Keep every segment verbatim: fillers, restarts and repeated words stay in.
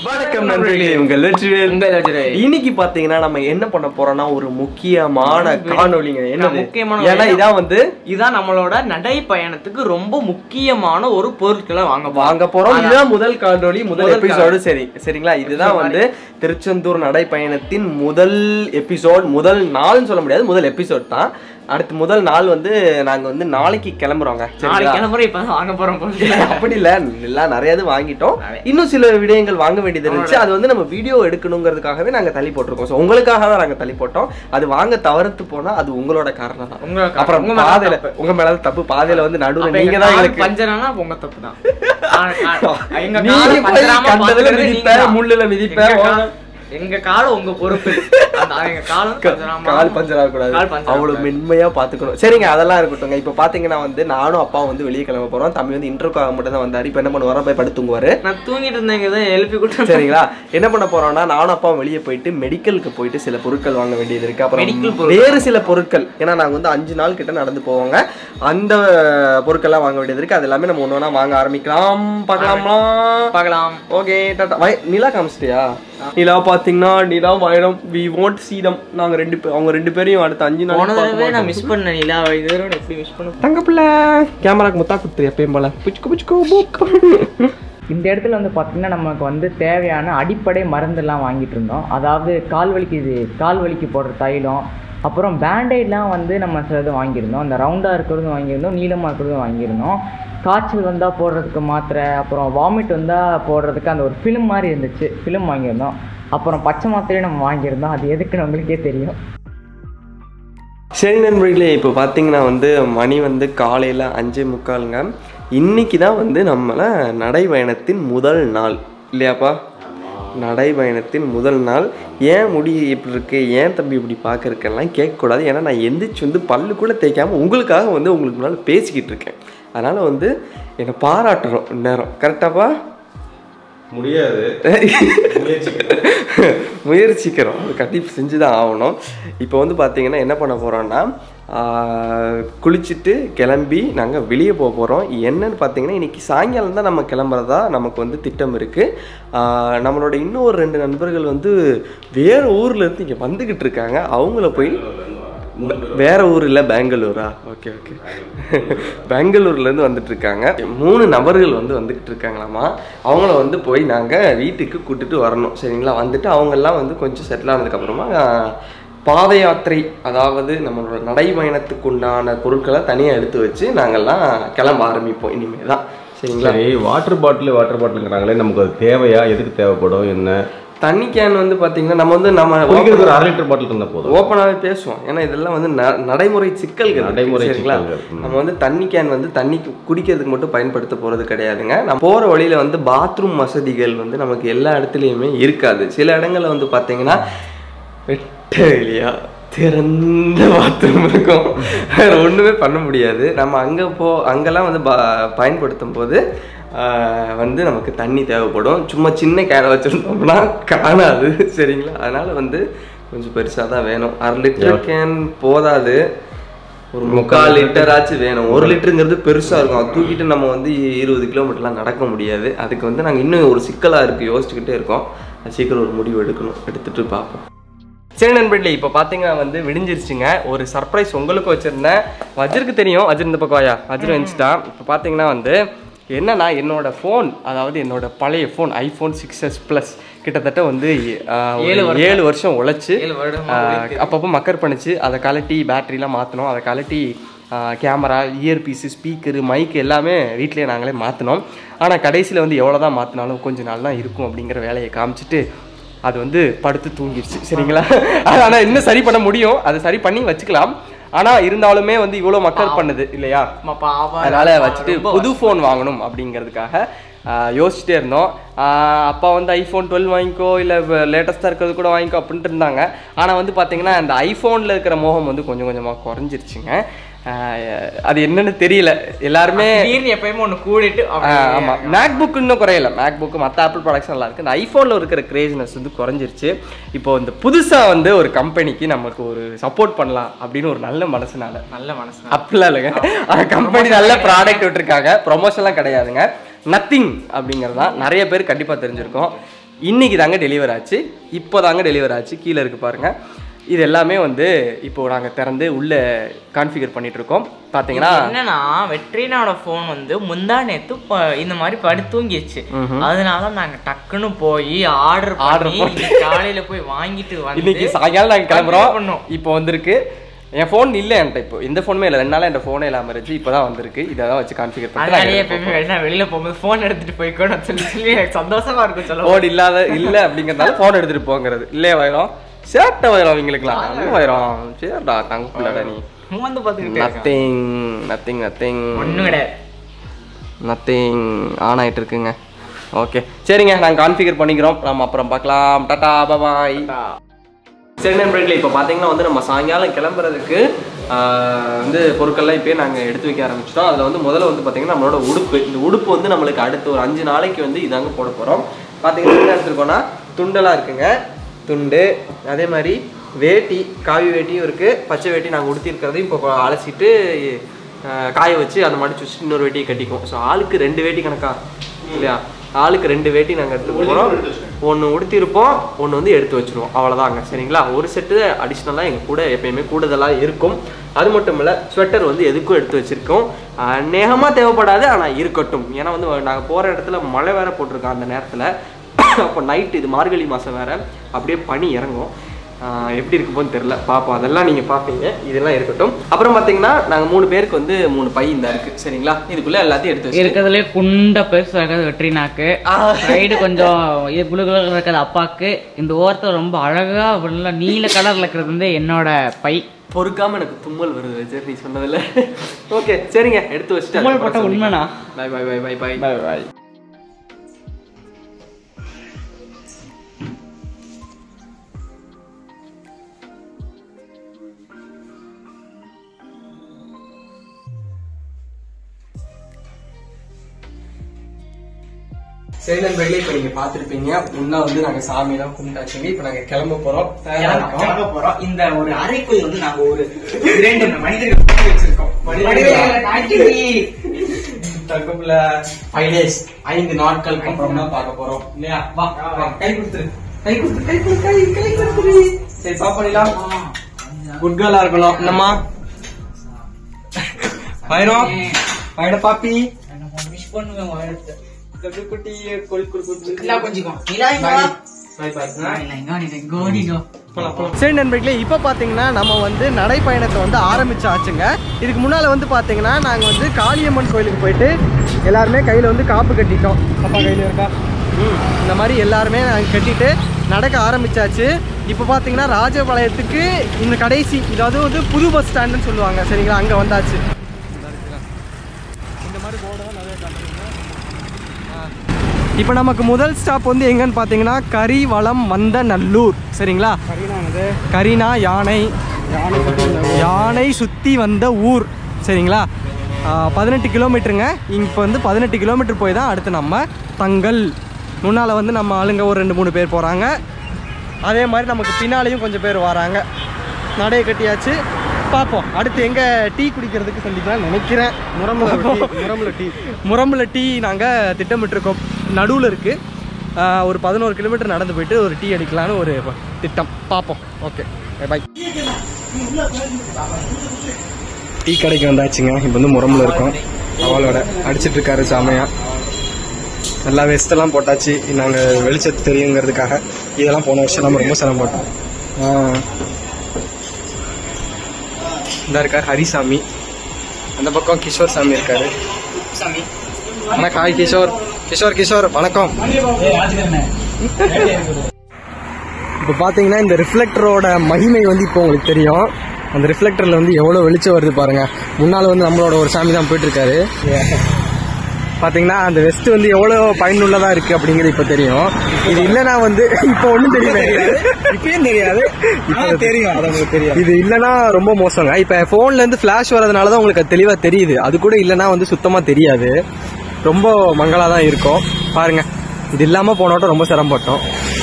வணக்கம் நண்பர்களே, உங்கள் வெற்றிவேல். இன்னைக்கு பாத்தீங்கன்னா நம்ம என்ன பண்ண போறோம்னா ஒரு முக்கியமான காணொளிங்க. என்ன முக்கியமான, ஏன்னா இதான் வந்து இதான் நம்மளோட நடை பயணத்துக்கு ரொம்ப முக்கியமான ஒரு பொருட்களை வாங்க வாங்க போறோம். இதுதான் முதல் காணொளி, முதல் எபிசோடு. சரி சரிங்களா, இதுதான் வந்து திருச்செந்தூர் நடை பயணத்தின் முதல் எபிசோட். முதல் நாள்னு சொல்ல முடியாது, முதல் எபிசோட் தான். அடுத்து முதல் நாள் வந்து நாங்க வந்து நாளைக்கு கிளம்புறோங்க. வாங்க போறோம். அப்படி இல்ல, எல்லாம் நிறைய வாங்கிட்டோம். இன்னும் சில விடயங்கள் வாங்க வேண்டியது இருந்துச்சு. அது வந்து நம்ம வீடியோ எடுக்கணுங்கிறதுக்காகவே நாங்க தள்ளி போட்டிருக்கோம். ஸோ உங்களுக்காக தான் நாங்க தள்ளி போட்டோம். அது வாங்க தவறுத்து போனா அது உங்களோட காரணம் தான். அப்புறம் பாதையில உங்க மேல தப்பு, பாதையில வந்து நடுவுல நீங்க தான் எங்களுக்கு பஞ்சரானா உங்க தப்பு தான். முள்ளுல மிதிப்ப எங்க கால உங்க பொறுப்பு. கால் பஞ்சர் ஆகக்கூடாது, அவ்வளவு மென்மையா பாத்துக்கணும். சரிங்க, அதெல்லாம் இருக்கட்டும். இப்ப பாத்தீங்கன்னா வந்து நானும் அப்பாவும் வந்து வெளியே கிளம்ப போறோம். தம்பி வந்து இன்டர்வியூக்காக மட்டும் தான் வந்தாரு. இப்ப என்ன பண்ணுவாரோ போய் படுத்து தூங்குவாரு. நான் தூங்கிட்டு இருந்தேன், எழுப்பி கூட்டு. சரிங்களா, என்ன பண்ண போறோம்னா நானும் அப்பாவும் வெளியே போயிட்டு மெடிக்கலுக்கு போயிட்டு சில பொருட்கள் வாங்க வேண்டியது இருக்கு. அப்புறம் வேறு சில பொருட்கள், ஏன்னா நாங்க வந்து அஞ்சு நாள் கிட்ட நடந்து போவாங்க. அந்த பொருட்கள்லாம் வாங்க வேண்டியது இருக்கு. அது எல்லாமே நம்ம ஒண்ணு ஒண்ணா வாங்க ஆரம்பிக்கலாம். பார்க்கலாமா? பார்க்கலாம். ஓகே, டாடா. நிலா காமிச்சிட்டியா? நிலா பாத்தீங்கன்னா நிலா வைரம் வி வாண்ட் சீ தம். நாங்க ரெண்டு பேர், அவங்க ரெண்டு பேரையும் அடுத்த அஞ்சு நாள் போனதடவை நான் மிஸ் பண்ணேன். நிலா இதுவரை எப்படி மிஸ் பண்ண. தங்க பிள்ளை கேமராக்கு முத்தா குடுத்துரு எப்பயும் போல. புச்சுக்கு புச்சுக்கு புக்கு. இந்த இடத்துல வந்து பார்த்தீங்கன்னா நமக்கு வந்து தேவையான அடிப்படை மருந்தெல்லாம் வாங்கிட்டு இருந்தோம். அதாவது கால் வலிக்கு, இது கால் வலிக்கு போடுற தைலம், அப்புறம் பேண்டேட்லாம் வந்து நம்ம சிலது வாங்கியிருந்தோம். அந்த ரவுண்டாக இருக்கிறதும் வாங்கியிருந்தோம், நீளமாக இருக்கிறதும் வாங்கியிருந்தோம். காய்ச்சல் வந்தால் போடுறதுக்கு மாத்திரை, அப்புறம் வாமிட் வந்தால் போடுறதுக்கு அந்த ஒரு ஃபிலிம் மாதிரி இருந்துச்சு, ஃபிலிம் வாங்கியிருந்தோம். அப்புறம் பச்சை மாத்திரையும் நம்ம வாங்கியிருந்தோம். அது எதுக்குன்னு உங்களுக்கே தெரியும். சரி நண்பர்களே, இப்போ பார்த்தீங்கன்னா வந்து மணி வந்து காலையில் அஞ்சே முக்காலுங்க. இன்னைக்கு தான் வந்து நம்மளை நடைபயணத்தின் முதல் நாள் இல்லையாப்பா? நடைபயணத்தின் முதல் நாள். ஏன் முடி இப்படி இருக்கு, ஏன் தம்பி இப்படி பார்க்கறக்கெல்லாம் கேட்கக்கூடாது. ஏன்னா நான் எந்திரிச்சு வந்து பல்லு கூட தேய்க்காமல் உங்களுக்காக வந்து உங்களுக்கு முன்னால் பேசிக்கிட்டு இருக்கேன். அதனால் வந்து என்னை பாராட்டுறோம் நேரம். கரெக்டாப்பா? முடியாது, முயற்சிக்கிறோம், கண்டிப்பாக செஞ்சு தான் ஆகணும். இப்போ வந்து பார்த்தீங்கன்னா என்ன பண்ண போகிறோன்னா, குளிச்சுட்டு கிளம்பி நாங்கள் வெளியே போக போகிறோம். என்னன்னு பார்த்தீங்கன்னா இன்றைக்கி சாயங்காலம் தான் நம்ம கிளம்புறதா நமக்கு வந்து திட்டம் இருக்குது. நம்மளோட இன்னொரு ரெண்டு நண்பர்கள் வந்து வேறு ஊர்லேருந்து இங்கே வந்துக்கிட்டு இருக்காங்க. அவங்கள போய் வேற ஊர் இல்லை, பெங்களூரா? ஓகே ஓகே பெங்களூர்லேருந்து வந்துட்டுருக்காங்க. மூணு நபர்கள் வந்து வந்துக்கிட்டு இருக்காங்களாமா. அவங்கள வந்து போய் நாங்கள் வீட்டுக்கு கூட்டிட்டு வரணும். சரிங்களா, வந்துட்டு அவங்கெல்லாம் வந்து கொஞ்சம் செட்டில் ஆனதுக்கப்புறமா பாத யாத்திரை, அதாவது நம்மளோட நடைபயணத்துக்கு உண்டான பொருட்களை தனியாக எடுத்து வச்சு நாங்கள்லாம் கிளம்ப ஆரம்பிப்போம் இனிமேல் தான். சரிங்களா? சரி, வாட்டர் பாட்டில் வாட்டர் பாட்டிலுங்கிறாங்களே, நமக்கு அது தேவையா? எதுக்கு தேவைப்படும்? என்ன தண்ணி கேன் வந்து பார்த்தீங்கன்னா நம்ம வந்து நம்ம ஒரு அரை லிட்டர் பாட்டில் இருந்தால் போதும். ஓப்பனாகவே பேசுவோம். ஏன்னா இதெல்லாம் வந்து நடைமுறை சிக்கல்கள். நடைமுறை சரிங்களா, நம்ம வந்து தண்ணி கேன் வந்து தண்ணி குடிக்கிறதுக்கு மட்டும் பயன்படுத்த போகிறது கிடையாதுங்க. நம்ம போகிற வழியில் வந்து பாத்ரூம் வசதிகள் வந்து நமக்கு எல்லா இடத்துலையுமே இருக்காது. சில இடங்களில் வந்து பார்த்தீங்கன்னா வெட்ட இல்லையா திறந்த பாத்ரூம் இருக்கும், வேறு ஒன்றுமே பண்ண முடியாது. நம்ம அங்கே போ அங்கெல்லாம் வந்து பா பயன்படுத்தும் போது வந்து நமக்கு தண்ணி தேவைப்படும். சும்மா சின்ன கேனை வச்சுருந்தோம்னா காணாது. சரிங்களா, அதனால் வந்து கொஞ்சம் பெருசாக தான் வேணும். அரை லிட்டர் கேன் போதாது, ஒரு முக்கால் லிட்டராச்சும் வேணும். ஒரு லிட்டருங்கிறது பெருசாக இருக்கும், அதை தூக்கிட்டு நம்ம வந்து இருபது கிலோமீட்டர்லாம் நடக்க முடியாது. அதுக்கு வந்து நாங்கள் இன்னும் ஒரு சிக்கலாக இருக்குது, யோசிச்சுக்கிட்டே இருக்கோம். அது சீக்கிரம் ஒரு முடிவு எடுக்கணும், எடுத்துகிட்டு பார்ப்போம். சரி நண்பர்களே, இப்போ பார்த்தீங்கன்னா வந்து விடிஞ்சிருச்சுங்க. ஒரு சர்ப்ரைஸ் உங்களுக்கு வச்சுருந்தேன். வஜ்ருக்கு தெரியும், வஜ்ரு இந்த பக்கம் வாயா, வஜ்ரு வந்துச்சுட்டான். இப்போ பார்த்தீங்கன்னா வந்து என்னன்னா என்னோட ஃபோன், அதாவது என்னோட பழைய phone iPhone six S plus கிட்டத்தட்ட வந்து ஏழு வருஷம் உழைச்சி அப்பப்போ மக்கர் பண்ணிச்சு. அதை கலட்டி பேட்டரிலாம் மாற்றினோம். அதை கலட்டி கேமரா, இயர்பீஸு, ஸ்பீக்கரு, மைக்கு எல்லாமே வீட்டிலே நாங்களே மாற்றினோம். ஆனால் கடைசியில் வந்து எவ்வளோ தான் மாற்றினாலும் கொஞ்சம் நாள் தான் இருக்கும் அப்படிங்கிற வேலையை காமிச்சிட்டு அது வந்து படுத்து தூங்கிடுச்சு. சரிங்களா, ஆனால் இன்னும் சரி பண்ண முடியும், அதை சரி பண்ணி வச்சுக்கலாம். ஆனால் இருந்தாலுமே வந்து இவ்வளோ மக்கள் பண்ணுது இல்லையா, அதனால் வச்சுட்டு புது ஃபோன் வாங்கணும் அப்படிங்கிறதுக்காக யோசிச்சுட்டே இருந்தோம். அப்பா வந்து ஐஃபோன் டுவெல் வாங்கிக்கோ, இல்லை லேட்டஸ்ட்டாக இருக்கிறது கூட வாங்கிக்கோ அப்படின்ட்டு இருந்தாங்க. ஆனால் வந்து பார்த்தீங்கன்னா அந்த ஐஃபோனில் இருக்கிற மோகம் வந்து கொஞ்சம் கொஞ்சமாக குறைஞ்சிருச்சுங்க. அது என்னன்னு தெரியல, எல்லாருமே எப்பயுமே ஒன்று கூடிட்டு. ஆமாம், மேக் புக் இன்னும் குறையல. மேக் புக்கு மற்ற ஆப்பிள் ப்ராடக்ட்ஸ் நல்லா இருக்குது. இந்த ஐஃபோனில் இருக்கிற கிரேஸ்னஸ் வந்து குறைஞ்சிருச்சு. இப்போ இந்த புதுசாக வந்து ஒரு கம்பெனிக்கு நமக்கு ஒரு சப்போர்ட் பண்ணலாம் அப்படின்னு ஒரு நல்ல மனசுனால, நல்ல மனசு அப்படிலாம் இல்லைங்க, அந்த கம்பெனி நல்ல ப்ராடக்ட் விட்டுருக்காங்க. ப்ரொமோஷன்லாம் கிடையாதுங்க, நத்திங் அப்படிங்கிறது தான். நிறைய பேர் கண்டிப்பாக தெரிஞ்சிருக்கோம். இன்றைக்கி தாங்க டெலிவர் ஆச்சு. இப்போ தாங்க டெலிவர் ஆச்சு. கீழே இருக்குது பாருங்கள். இது எல்லாமே வந்து இப்போது நாங்கள் திறந்து உள்ளே கான்ஃபிகர் பண்ணிகிட்ருக்கோம். பார்த்தீங்கன்னா என்னன்னா வெட்ரினாவோட ஃபோன் வந்து முந்தா நேற்று இந்த மாதிரி படுத்து தூங்கிடுச்சு. அதனால நாங்கள் டக்குன்னு போய் ஆர்டர் ஆர்டர் காலையில் போய் வாங்கிட்டு வந்து இன்னைக்கு சாயங்காலம் நாங்கள் கிளம்புறோம் பண்ணோம். இப்போ வந்திருக்கு. என் ஃபோன் இல்லை என்கிட்ட. இப்போ எந்த ஃபோனுமே இல்லை. ரெண்டு நாளாக என் ஃபோனே இல்லாமல் இருந்துச்சு. இப்போ தான் வந்திருக்கு. இதை தான் வச்சு கான்ஃபிகர் பண்ணி எப்பயுமே வெளியில் போகும்போது ஃபோன் எடுத்துகிட்டு போய்க்கணும் சொல்லி சொல்லி எனக்கு சந்தோஷமாக இருக்கும். சொல்ல ஃபோன் இல்லாத இல்லை அப்படிங்கிறதால ஃபோன் எடுத்துகிட்டு போங்கிறது இல்லையே வயிறோம். சேட்டை வயிறோம் அவங்களுக்குலாம். அது வயிறோம் சரிடா தங்க பிள்ளாடா நீ வந்து பார்த்துக்கிட்டு நத்திங் நத்திங் நத்திங் ஒன்றும் கிடையாது. நத்திங் ஆன் ஆகிட்டு இருக்குங்க. ஓகே சரிங்க, நாங்கள் கான்ஃபிகர் பண்ணிக்கிறோம். நம்ம அப்புறம் பார்க்கலாம். டாடா பாய். சரி நண்பர்களே, இப்போ பார்த்தீங்கன்னா வந்து நம்ம சாயங்காலம் கிளம்புறதுக்கு வந்து பொருட்கள்லாம் இப்போயே நாங்கள் எடுத்து வைக்க ஆரம்பிச்சிட்டோம். அதில் வந்து முதல்ல வந்து பார்த்திங்கன்னா நம்மளோட உடுப்பு. இந்த உடுப்பு வந்து நம்மளுக்கு அடுத்த ஒரு அஞ்சு நாளைக்கு வந்து இதாங்க போட போகிறோம். பார்த்தீங்கன்னா என்ன எடுத்துருக்கோன்னா துண்டெல்லாம் இருக்குங்க. துண்டு, அதே மாதிரி வேட்டி, காவி வேட்டியும் இருக்குது, பச்சை வேட்டி நாங்கள் உடுத்திருக்கிறதையும் இப்போ அலசிட்டு காய வச்சு அதை மடிச்சு வச்சுட்டு இன்னொரு வேட்டியை கட்டிக்குவோம். ஸோ ஆளுக்கு ரெண்டு வேட்டி கணக்கா இல்லையா? ஆளுக்கு ரெண்டு வேட்டி நாங்கள் எடுத்து போகிறோம். ஒன்று உடுத்திருப்போம், ஒன்று வந்து எடுத்து வச்சுருவோம். அவ்வளோதாங்க சரிங்களா. ஒரு செட்டு அடிஷ்னலாக எங்கள் கூட எப்பயுமே கூடுதலாக இருக்கும். அது மட்டும் இல்லை ஸ்வெட்டர் வந்து எதுக்கும் எடுத்து வச்சுருக்கோம். நேகமாக தேவைப்படாது, ஆனால் இருக்கட்டும். ஏன்னா வந்து நாங்கள் போகிற இடத்துல மழை வேற போட்டிருக்கோம் அந்த நேரத்தில். அப்போ நைட்டு இது மார்கழி மாதம் வேறு, அப்படியே பனி இறங்கும். எப்படி இருக்கும்போது தெரில, பார்ப்போம். அதெல்லாம் நீங்கள் பார்ப்பீங்க. இதெல்லாம் இருக்கட்டும். அப்புறம் பார்த்தீங்கன்னா நாங்கள் மூணு பேருக்கு வந்து மூணு பை இந்த இருக்குது சரிங்களா. இதுக்குள்ளே எல்லாத்தையும் எடுத்து வச்சு இருக்கிறதுலே குண்ட பெருசு இருக்கிறது வெற்றினாக்கு, சைடு கொஞ்சம் இது குழு குழு இருக்கிறது அப்பாவுக்கு, இந்த ஓரத்தில் ரொம்ப அழகாக நல்லா நீல கலரில் இருக்கிறது வந்து என்னோட பை. பொறுக்காமல் எனக்கு தும்மல் வருது சரி நீ சொன்னதில்ல. ஓகே சரிங்க, எடுத்து வச்சுட்டு தும்மல் போட்ட உண்மைண்ணா. பாய் பாய் பாய் பாய் பாய் பாய் பாய். சரி நண்பர்களே, இப்போ நீங்க பாத்துருப்பீங்க முன்னா வந்து நாங்க சாமியெல்லாம் கும்பிட்டாச்சுங்க. இப்போ நாங்க கிளம்ப போறோம் கிளம்ப போறோம் இந்த ஒரு அறைக்குள் வந்து நாங்க ஒரு இரண்டு மனிதர்கள் வச்சிருக்கோம். தற்கொலை ஃபைவ் டேஸ் ஐந்து நாட்கள் அப்புறம் தான் பார்க்க போறோம் இல்லையா? வா கை கொடுத்துரு கை கொடுத்துரு கை கொடுத்து கை கை கொடுத்துரு. சரி ஸ்டாப் பண்ணிடலாம். குட் கேர்லா இருக்கணும். என்னம்மா பயிரும் பயிர பாப்பி விஷ் பண்ணுவேன். சரி நண்பர்களே, இப்போ பார்த்தீங்கன்னா நம்ம வந்து நடைப்பயணத்தை வந்து ஆரம்பிச்சாச்சுங்க. இதுக்கு முன்னால் வந்து பார்த்தீங்கன்னா நாங்கள் வந்து காளியம்மன் கோயிலுக்கு போயிட்டு எல்லாருமே கையில் வந்து காப்பு கட்டிட்டோம். அப்பா கையில் இருக்கா? ம் இந்த மாதிரி எல்லாருமே நாங்கள் கட்டிட்டு நடக்க ஆரம்பிச்சாச்சு. இப்போ பார்த்தீங்கன்னா ராஜபாளையத்துக்கு இந்த கடைசி, இதாவது வந்து புது பஸ் ஸ்டாண்டுன்னு சொல்லுவாங்க சரிங்களா, அங்கே வந்தாச்சு. இந்த மாதிரி போர்டெல்லாம் நிறைய காட்டுறீங்க. இப்போ நமக்கு முதல் ஸ்டாப் வந்து எங்கன்னு பார்த்தீங்கன்னா கரிவளம் வந்த நல்லூர் சரிங்களா. கரினா யானை யானை சுற்றி வந்த ஊர் சரிங்களா. பதினெட்டு கிலோமீட்டருங்க. இப்போ வந்து பதினெட்டு கிலோமீட்டர் போய் தான் அடுத்து நம்ம தங்கல். முன்னால் வந்து நம்ம ஆளுங்க ஒரு ரெண்டு மூணு பேர் போகிறாங்க. அதே மாதிரி நமக்கு பின்னாலேயும் கொஞ்சம் பேர் வராங்க. நடைய கட்டியாச்சு. பார்ப்போம் அடுத்து எங்கே டீ குடிக்கிறதுக்கு சொல்லிக்கலாம் நினைக்கிறேன். முரம்புல டீ முரம்புல டீ நாங்கள் திட்டமிட்டிருக்கோம். நடுவில் இருக்குது. ஒரு பதினோரு கிலோமீட்டர் நடந்து போயிட்டு ஒரு டீ அடிக்கலான்னு ஒரு திட்டம். பார்ப்போம். Okay bye. டீ கடைக்கு வந்தாச்சுங்க. இப்போ வந்து முரம்பில் இருக்கோம். அவளோட அடிச்சிட்டு இருக்காரு சாமையா. நல்லா வெஸ்டெல்லாம் போட்டாச்சு. நாங்கள் வெளிச்சத்து தெரியுங்கிறதுக்காக இதெல்லாம் போன வருஷம் நம்ம ரொம்ப சிரமம் போட்டோம். இந்த இருக்கார் ஹரிசாமி. அந்த பக்கம் கிஷோர் சாமி இருக்காரு. வணக்கம். ஹாய் கிஷோர். கிஷோர் கிஷோர் வணக்கம். இப்போ பார்த்தீங்கன்னா இந்த ரிஃப்ளெக்டரோட மகிமை வந்து இப்போ உங்களுக்கு தெரியும். அந்த ரிஃப்ளெக்டரில் வந்து எவ்வளோ வெளிச்சம் வருது பாருங்கள். முன்னால் வந்து நம்மளோட ஒரு சாமி தான் போயிட்டுருக்காரு. பார்த்தீங்கன்னா அந்த வெஸ்ட் வந்து எவ்வளோ பயனுள்ளதாக இருக்குது அப்படிங்கிறது இப்போ தெரியும். இது இல்லைனா வந்து இப்போ ஒன்றும் தெரியல. இப்பயும் தெரியாது, இப்போ தெரியும். அது உங்களுக்கு தெரியும். இது இல்லைனா ரொம்ப மோசங்க. இப்போ ஃபோன்லேருந்து ஃப்ளாஷ் வரதுனால தான் உங்களுக்கு அது தெளிவாக தெரியுது. அது கூட இல்லைனா வந்து சுத்தமாக தெரியாது. ரொம்ப மங்களாக தான் இருக்கும். பாருங்கள், இது இல்லாமல் போனோட்டம் ரொம்ப சிரமப்பட்டோம்.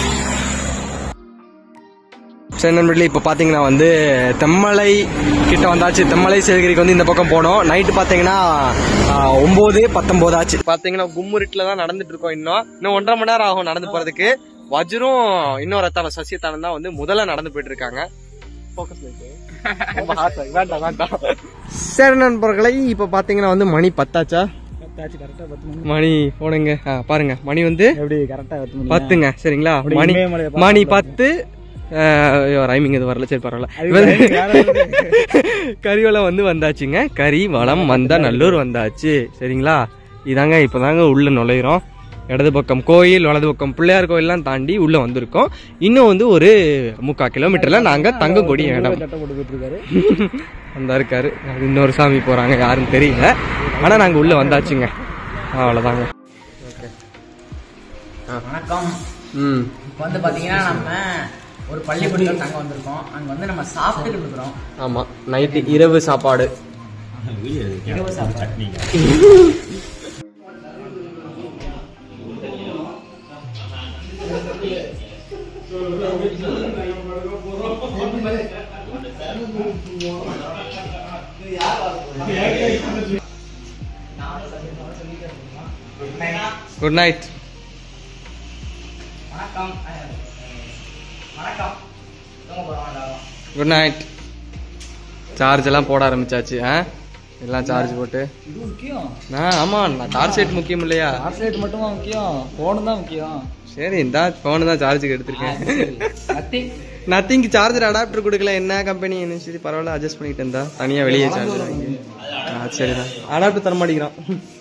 சரி நண்பர்களே, இப்போ பார்த்தீங்கன்னா வந்து தெம்மலை கிட்ட வந்தாச்சு. தெம்மலை சேகரிக்கு வந்து இந்த பக்கம் போனோம். நைட்டு பார்த்தீங்கன்னா ஒம்பது பத்தொம்போது ஆச்சு. பார்த்தீங்கன்னா கும்முருட்டில் தான் நடந்துட்டு இருக்கோம். இன்னும் இன்னும் ஒன்றரை மணி நேரம் ஆகும் நடந்து போகிறதுக்கு. வஜ்ரும் இன்னொரு ரத்தான சசியத்தானம் தான் வந்து முதல்ல நடந்து போயிட்டு இருக்காங்க. சரி நண்பர்களை, இப்ப பாத்தீங்கன்னா வந்து மணி பத்தாச்சா? மணி போடுங்க பாருங்க, மணி வந்து பத்துங்க. சரிங்களா, மணி மணி பத்து. ரைமிங் இது வரல, சரி பரவாயில்ல. கரிவலம் வந்து வந்தாச்சுங்க. கரி வளம் வந்த நல்லூர் வந்தாச்சு. சரிங்களா, இதாங்க இப்பதாங்க உள்ள நுழையிறோம். இடது பக்கம் கோயில், வலது பக்கம் பிள்ளையார் கோயில்லாம் தாண்டி உள்ள வந்திருக்கோம். இன்னும் வந்து ஒரு முக்கால் கிலோமீட்டர்ல நாங்க தங்கக்கொடி இடம் அந்த இருக்காரு. இன்னொரு சாமி போறாங்க, யாரும் தெரியல. ஆனா நாங்க உள்ள வந்தாச்சுங்க. அவ்வளவுதாங்க. வணக்கம். ம் இப்போ வந்து பாத்தீங்கன்னா நம்ம ஒரு பள்ளிக்கூடத்தில் தங்க வந்திருக்கோம். அங்க வந்து நம்ம சாப்பிட்டுக்கிட்டு இருக்கிறோம். ஆமா, நைட்டு இரவு சாப்பாடு. இரவு சாப்பாடு குட் நைட். வணக்கம். வணக்கம். Good night. சார்ஜ் எல்லாம் போட ஆரம்பிச்சாச்சு. எல்லாம் சார்ஜ் போட்டு. இது முக்கியம். ஆமா, டார்ச் லைட் முக்கியம் இல்லையா? டார்ச் லைட் மட்டுமா முக்கியம்? போன் தான் முக்கியம். சரி, இந்த போன் தான் சார்ஜுக்கு எடுத்திருக்கேன். நத்திங் நத்திங் சார்ஜர் அடாப்டர் கொடுக்கல. என்ன கம்பெனி என்ன? சரி பரவாயில்ல, அட்ஜஸ்ட் பண்ணிட்டு இருந்தா தனியா வெளியே சார்ஜர் வாங்கி. சரிதான், அடாப்டர் தர மாட்டேங்கிறான்.